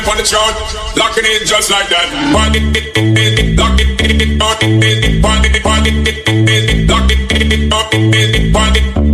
on the chart, locking it just like that. Lock it, lock it,